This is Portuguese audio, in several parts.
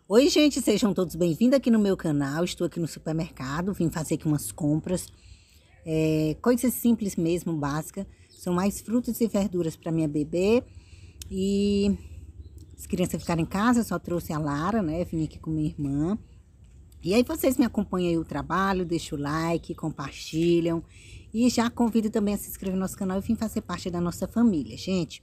Oi, gente, sejam todos bem-vindos aqui no meu canal. Estou aqui no supermercado, vim fazer aqui umas compras. Coisas simples mesmo, básicas. São mais frutas e verduras para minha bebê. E as crianças ficaram em casa, só trouxe a Lara, né? Vim aqui com minha irmã. E aí vocês me acompanham aí o trabalho, deixam o like, compartilham. E já convido também a se inscrever no nosso canal e vim fazer parte da nossa família, gente.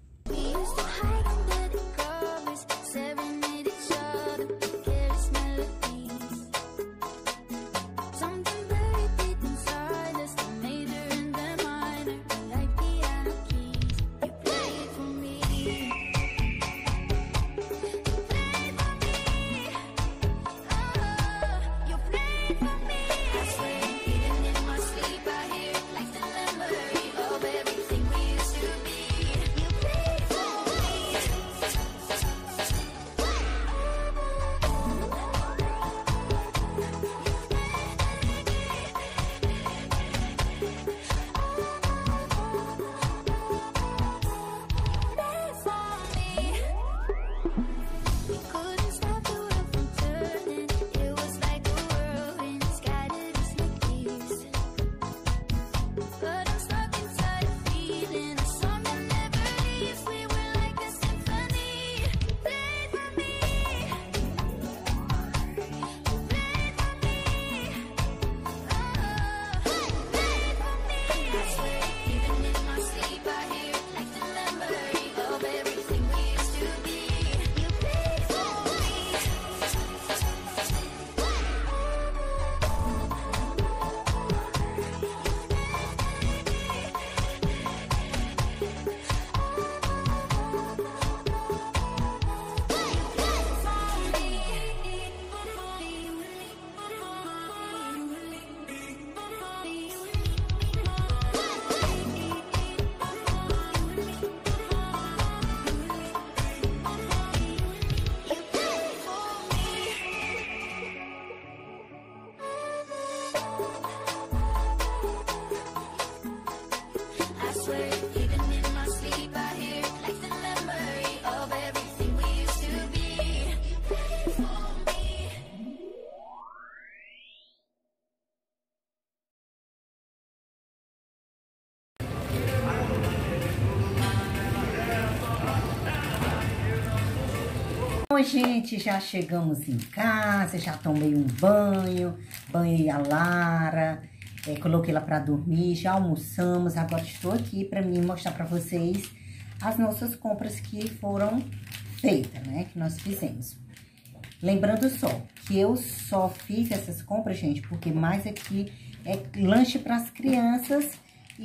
Bom, gente, já chegamos em casa, já tomei um banho, banhei a Lara, coloquei ela para dormir, já almoçamos. Agora estou aqui para mim mostrar para vocês as nossas compras que foram feitas, né, que nós fizemos. Lembrando só que eu só fiz essas compras, gente, porque mais aqui é lanche para as crianças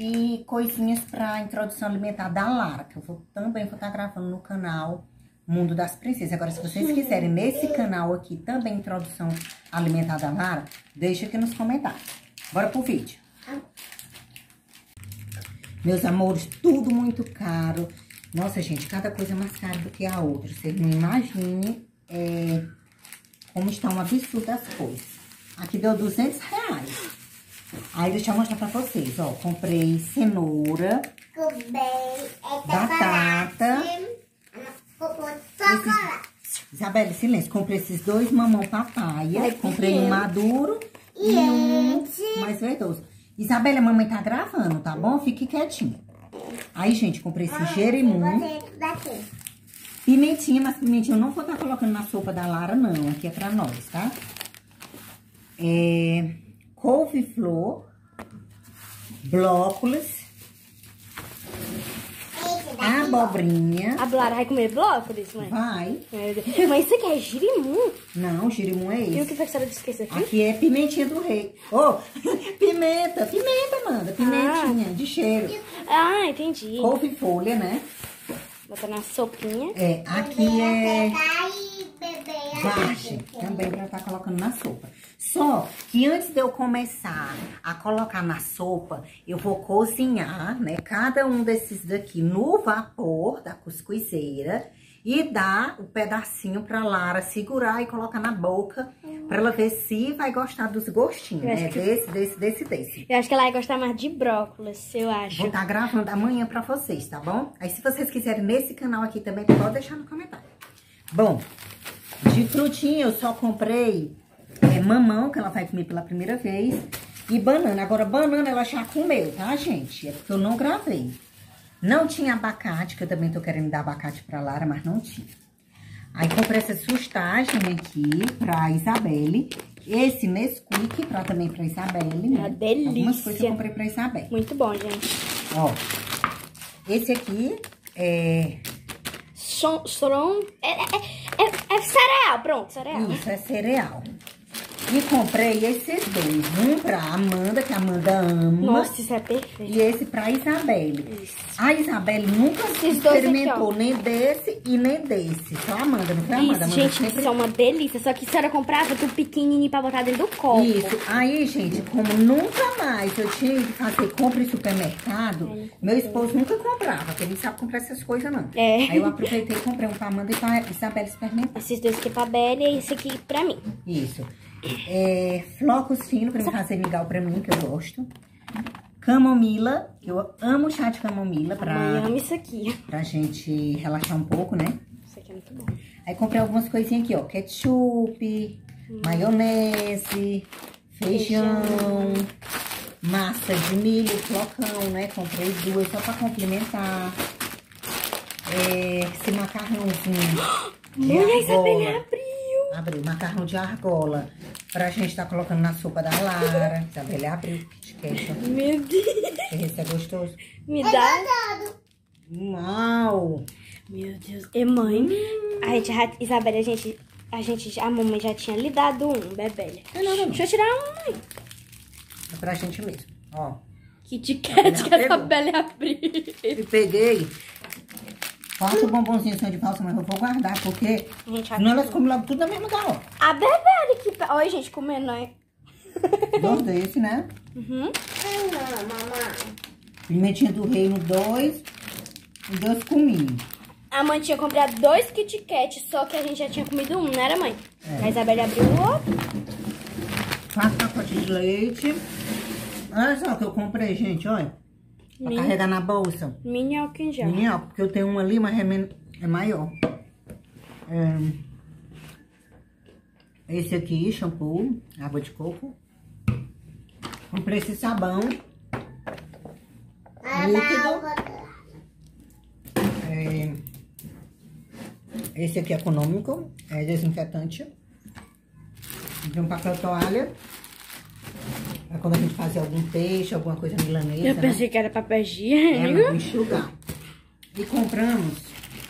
e coisinhas para introdução alimentar da Lara, que eu também vou estar gravando no canal Mundo das Princesas. Agora, se vocês quiserem nesse canal aqui também introdução alimentar da Lara, deixa aqui nos comentários. Bora pro vídeo. Meus amores, tudo muito caro. Nossa, gente, cada coisa mais cara do que a outra. Vocês não imaginem como está um absurdo as coisas. Aqui deu R$200. Aí, deixa eu mostrar pra vocês, ó. Comprei cenoura, batata. Isabela, silêncio. Comprei esses dois mamão papaya. Comprei um maduro e um mais verdoso. Isabela, a mamãe tá gravando, tá bom? Fique quietinha. Aí, gente, comprei esse jerimum. Pimentinha, mas pimentinha eu não vou estar colocando na sopa da Lara, não. Aqui é pra nós, tá? Couve-flor, brócolis, abobrinha. A Lara vai comer brócolis, mãe? Vai. Mas isso aqui é girimum? Não, girimum é esse. E o que foi que a senhora disse que esse aqui? Aqui é pimentinha do rei. Pimenta, Amanda. Pimentinha de cheiro. Ah, entendi. Couve-folha, né? Botar na sopinha. Aqui é vagem, também pra estar colocando na sopa. Só que antes de eu começar a colocar na sopa, eu vou cozinhar, né, cada um desses daqui no vapor da cuscuzeira e dar o pedacinho pra Lara segurar e colocar na boca pra ela ver se vai gostar dos gostinhos, né? Desse. Eu acho que ela vai gostar mais de brócolis, eu acho. Vou estar gravando amanhã pra vocês, tá bom? Aí se vocês quiserem nesse canal aqui também, pode deixar no comentário. Bom, De frutinha eu só comprei mamão, que ela vai comer pela primeira vez, e banana. Agora, banana ela já comeu, tá, gente? É porque eu não gravei. Não tinha abacate, que eu também tô querendo dar abacate pra Lara, mas não tinha. Aí comprei essa sustagem aqui pra Isabelle. Esse Nesquik também pra Isabelle, né? Uma delícia. Algumas coisas eu comprei pra Isabelle. Muito bom, gente. Ó, esse aqui é... É cereal, pronto, cereal. Isso, é cereal. E comprei esses dois. Um pra Amanda, que a Amanda ama. Nossa, isso é perfeito. E esse pra Isabelle. Isso. A Isabelle nunca experimentou nem desse e nem desse. Só a Amanda, não foi a Amanda? Isso, Amanda gente, sempre... isso é uma delícia. Só que a senhora comprava do pequenininho pra botar dentro do copo. Isso. Aí, gente, como nunca mais eu tinha que fazer compra em supermercado, meu esposo nunca comprava, porque ele não sabe comprar essas coisas, não. É. Aí eu aproveitei e comprei um pra Amanda e pra Isabelle experimentar. Esses dois aqui pra Belle e esse aqui pra mim. Isso. Flocos finos pra me fazer mingau pra mim, que eu gosto. Camomila, eu amo chá de camomila Mãe, amo isso aqui. pra gente relaxar um pouco, né? Isso aqui é muito bom. Aí comprei algumas coisinhas aqui, ó. Ketchup, maionese, feijão, massa de milho, flocão, né? Comprei duas só pra complementar. Esse macarrãozinho de Mãe, a Isabelle argola. Abriu macarrão de argola pra gente tá colocando na sopa da Lara. Isabelle abriu. Esquece. Meu Deus. Esse é gostoso. Me dá. Uau! Meu Deus. E mãe, Isabelle, a mamãe já tinha lhe dado um, Bebele. Não. Deixa eu tirar um, mãe. É pra gente mesmo, ó. Kit Kat que a Isabelle abriu. E peguei 4 bombonzinhos de valsa, mas eu vou guardar, porque senão elas comem logo tudo na mesma hora. A Bebele que... Olha, gente, comendo, né? 2 desse, né? Uhum. Pimentinha do reino 2 e 2 cominhos. A mãe tinha comprado 2 Kit Kat, só que a gente já tinha comido um, não era, mãe? A Isabelle abriu o outro. 4 pacotes de leite. Olha só o que eu comprei, gente, olha. Pra carregar na bolsa. Mini álcool em gel. Mini álcool, porque eu tenho uma ali, mas é maior. Esse aqui, shampoo, água de coco. Comprei esse sabão líquido. Esse aqui é econômico, é desinfetante. Tem um papel toalha. Pra quando a gente fazer algum peixe, alguma coisa milanesa. Eu pensei que era papel higiênico. Pra enxugar. E compramos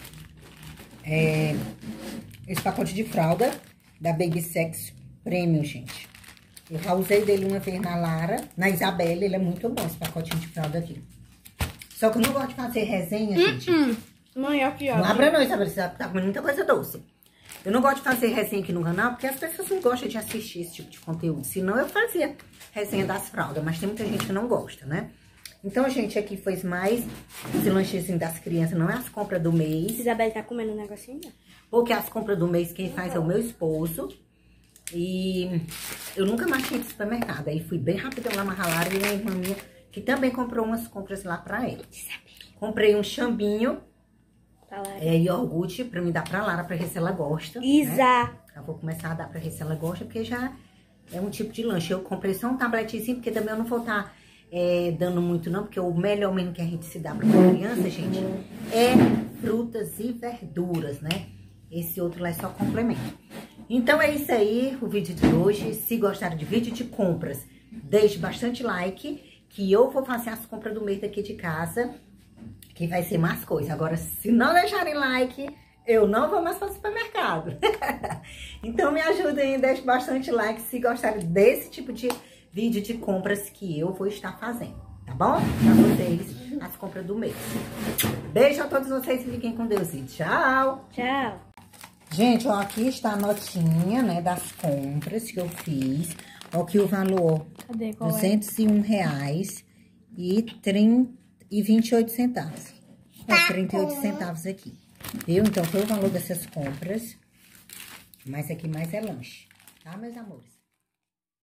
esse pacote de fralda da Baby Sex Premium, gente. Eu já usei dele uma vez na Lara, na Isabelle. Ele é muito bom, esse pacotinho de fralda aqui. Só que eu não gosto de fazer resenha, gente. Mãe, aqui, ó. Não abra não, Isabelle, você tá comendo muita coisa doce. Eu não gosto de fazer resenha aqui no canal, porque as pessoas não gostam de assistir esse tipo de conteúdo. Senão eu fazia resenha das fraldas, mas tem muita gente que não gosta, né? Então, gente, aqui foi mais esse lanchezinho das crianças, não é as compras do mês. Isabelle tá comendo um negocinho? Porque as compras do mês quem faz é o meu esposo. E eu nunca mais tinha ido pro supermercado. Aí fui bem rapidão lá na Lara e a irmã minha, que também comprou umas compras lá pra ela. Comprei um chambinho. Iogurte pra me dar pra Lara, pra ver se ela gosta. Isa! Né? Eu vou começar a dar pra ver se ela gosta, porque já é um tipo de lanche. Eu comprei só um tabletezinho, porque também eu não vou estar dando muito não, porque o melhor mesmo que a gente se dá pra uma criança, gente, é frutas e verduras, né? Esse outro lá é só complemento. Então é isso aí, o vídeo de hoje. Se gostaram de vídeo de compras, deixe bastante like, que eu vou fazer as compras do mês daqui de casa, que vai ser mais coisa. Agora, se não deixarem like, eu não vou mais para o supermercado. Então, me ajudem e deixem bastante like se gostarem desse tipo de vídeo de compras que eu vou estar fazendo, tá bom? Para vocês, as compras do mês. Beijo a todos vocês e fiquem com Deus e tchau! Tchau! Gente, ó, aqui está a notinha, né, das compras que eu fiz. Ó, aqui o valor, cadê? R$ 201,28. 38 centavos aqui. Viu? Então, foi o valor dessas compras. Mas aqui mais é lanche. Tá, meus amores?